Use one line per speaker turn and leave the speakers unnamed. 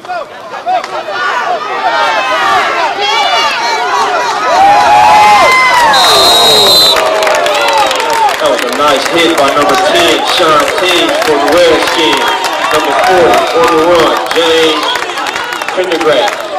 That was a nice hit by number 10, Sean Teague for the Redskins. Number 40 on the run, James Prendergast.